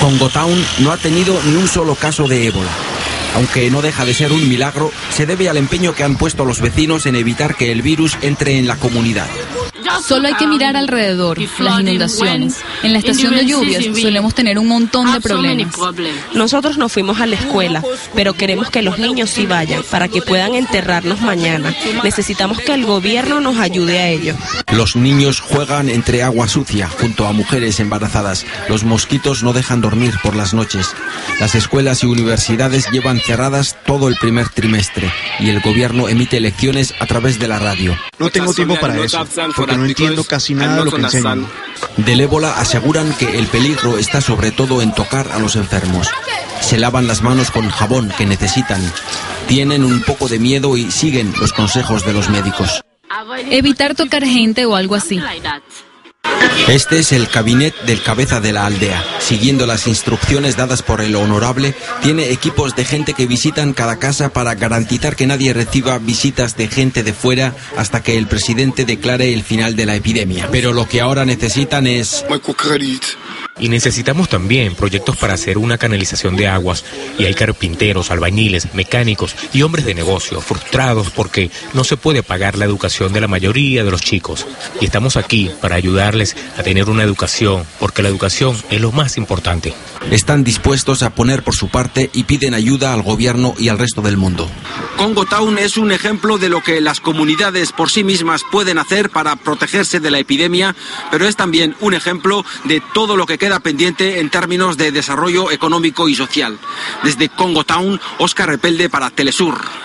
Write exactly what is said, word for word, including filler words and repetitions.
Congo Town no ha tenido ni un solo caso de ébola. Aunque no deja de ser un milagro, se debe al empeño que han puesto los vecinos en evitar que el virus entre en la comunidad. Solo hay que mirar alrededor, las inundaciones. En la estación de lluvias solemos tener un montón de problemas. Nosotros no fuimos a la escuela, pero queremos que los niños sí vayan, para que puedan enterrarnos mañana. Necesitamos que el gobierno nos ayude a ello. Los niños juegan entre agua sucia, junto a mujeres embarazadas. Los mosquitos no dejan dormir por las noches. Las escuelas y universidades llevan cerradas todo el primer trimestre, y el gobierno emite lecciones a través de la radio. No tengo tiempo para eso, porque no entiendo casi nada de lo que enseñan. Del ébola aseguran que el peligro está sobre todo en tocar a los enfermos. Se lavan las manos con jabón que necesitan. Tienen un poco de miedo y siguen los consejos de los médicos. Evitar tocar gente o algo así. Este es el cabinet del cabeza de la aldea. Siguiendo las instrucciones dadas por el honorable, tiene equipos de gente que visitan cada casa para garantizar que nadie reciba visitas de gente de fuera hasta que el presidente declare el final de la epidemia. Pero lo que ahora necesitan es... Y necesitamos también proyectos para hacer una canalización de aguas, y hay carpinteros, albañiles, mecánicos y hombres de negocio frustrados porque no se puede pagar la educación de la mayoría de los chicos. Y estamos aquí para ayudarles a tener una educación, porque la educación es lo más importante. Están dispuestos a poner por su parte y piden ayuda al gobierno y al resto del mundo. Congo Town es un ejemplo de lo que las comunidades por sí mismas pueden hacer para protegerse de la epidemia, pero es también un ejemplo de todo lo que queda pendiente en términos de desarrollo económico y social. Desde Congo Town, Óscar Repelde para Telesur.